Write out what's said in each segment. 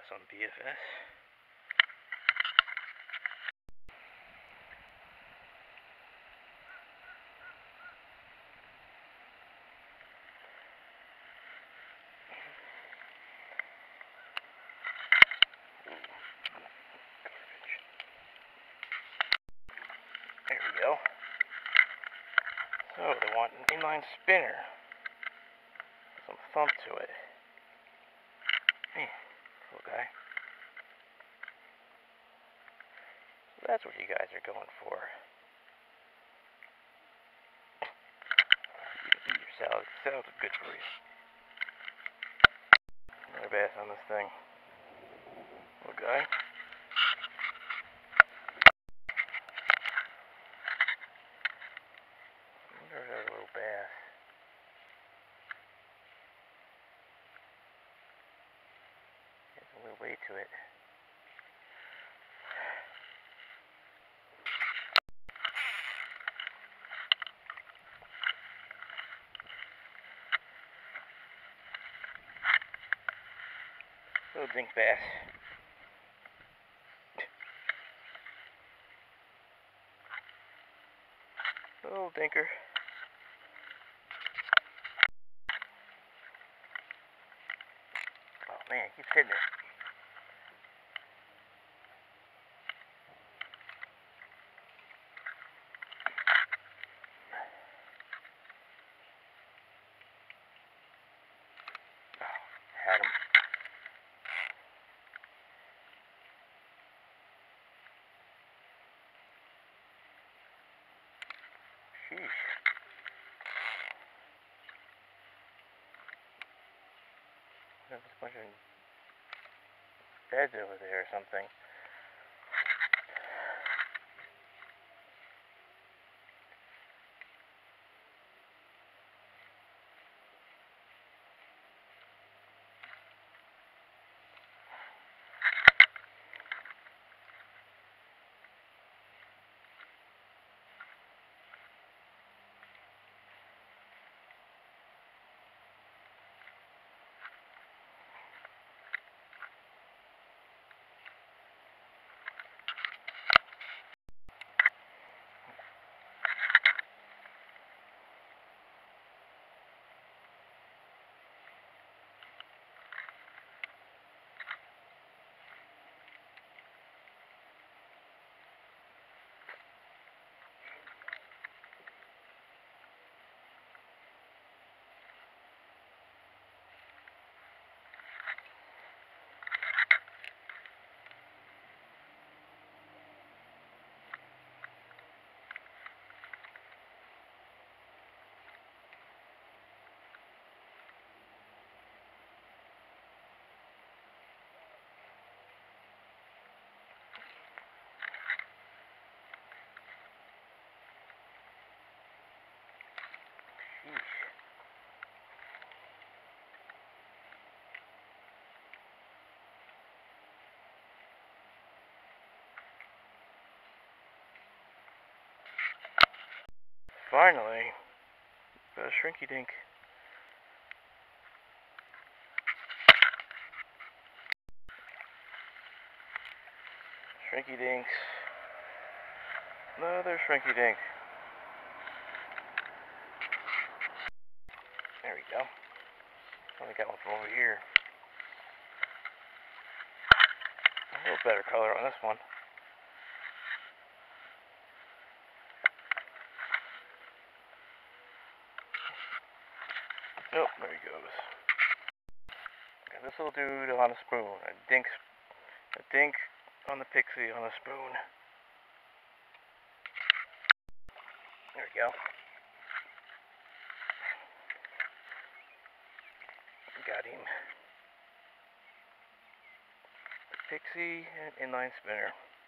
bass on BFS. There we go. So they want an inline spinner. Some thump to it. Man, cool guy. So that's what you guys are going for. You can eat your salad. Salads are good for you. Another bass on this thing. Little guy. There's a little bass. There's a little weight to it. Little dink bass. Little dinker. Oh man, keeps hitting it. Had him. Sheesh. There's a bunch of beds over there or something. Finally, got a shrinky dink. Shrinky dinks. Another shrinky dink. There we go. Only got one from over here. A little better color on this one. Oh, there he goes. Okay, this will do on a spoon. A dink on the pixie on a spoon. There we go. Got him. The pixie and inline spinner.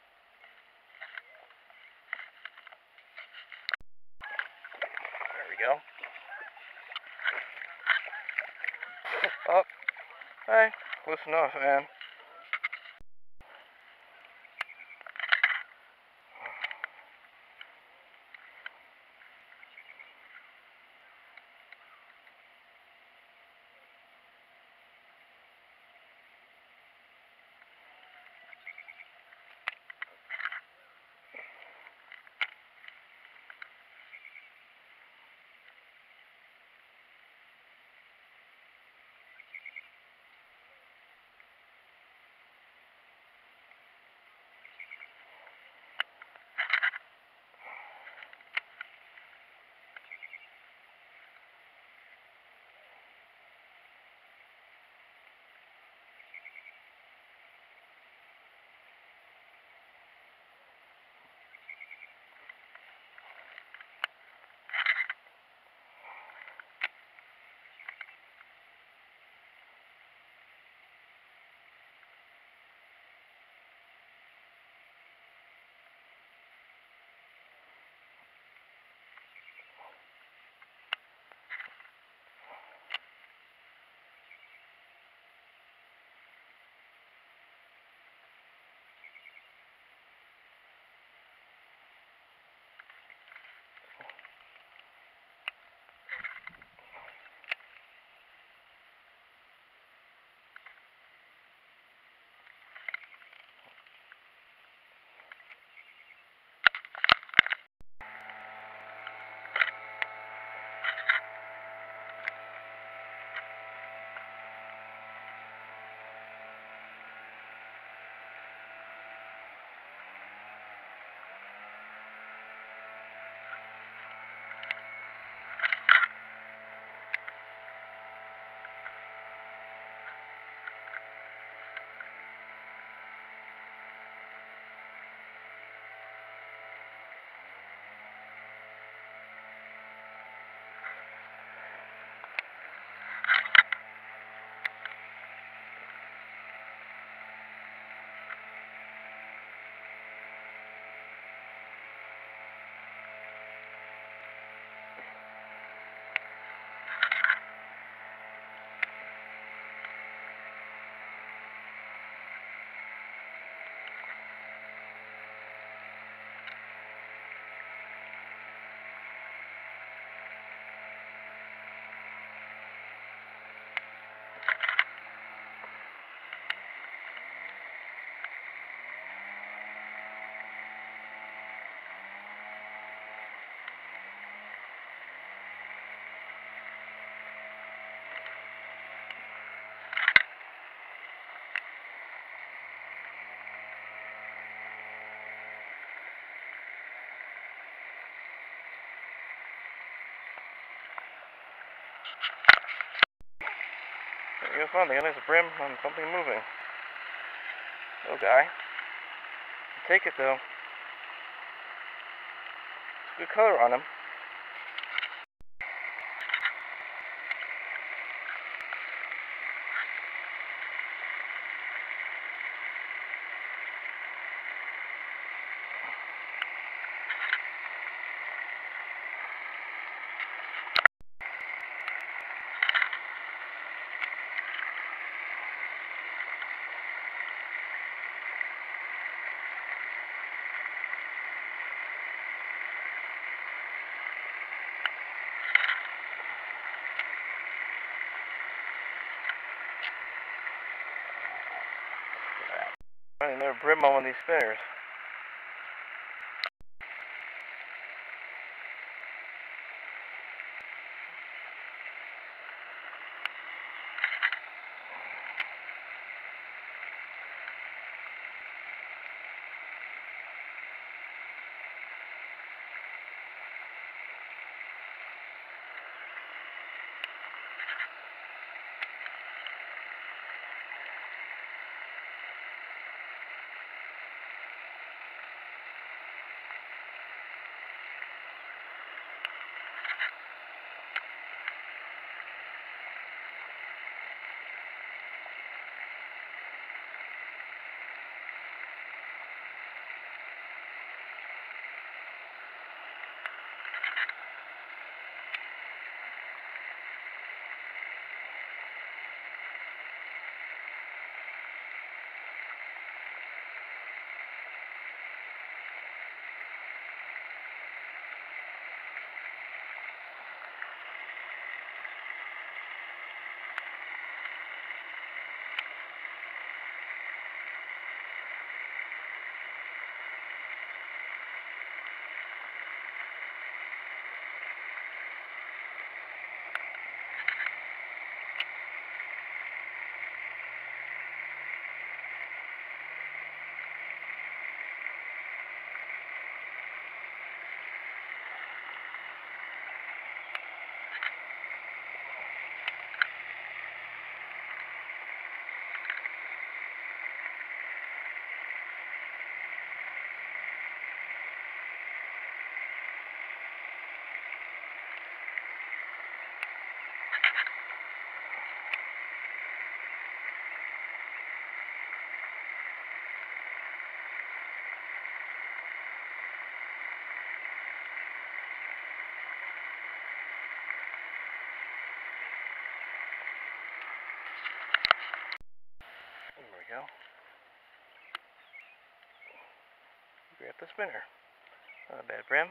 There we go. Oh, hey, close enough, man. There you go, finally, a nice brim on something moving. Little guy. Take it though. Good color on him. Finding another brim on one of these spinners. There we go. Grab the spinner. Not a bad brim.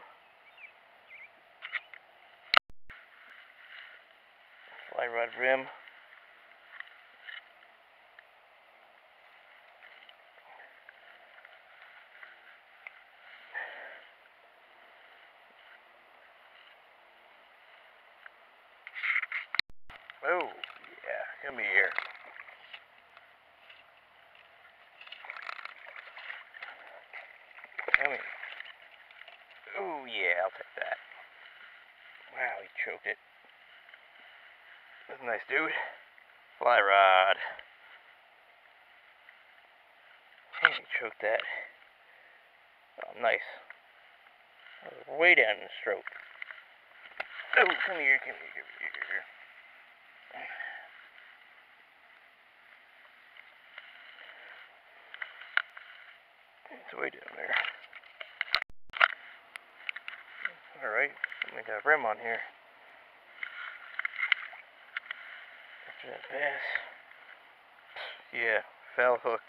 Fly rod brim. Oh, yeah, come here. Come here. Oh, yeah, I'll take that. Wow, he choked it. That's a nice dude. Fly rod. Hey, he choked that. Oh, nice. That was way down in the throat. Oh, come here, come here, come here. It's way down there. Alright, we got a brim on here. After that bass. Yeah, fell hooked.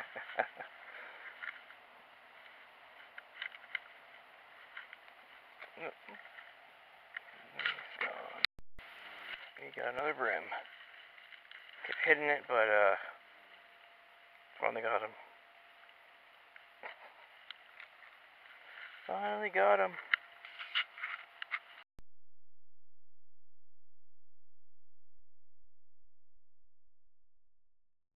He got another brim. Kept hitting it, but finally got him. Finally got him.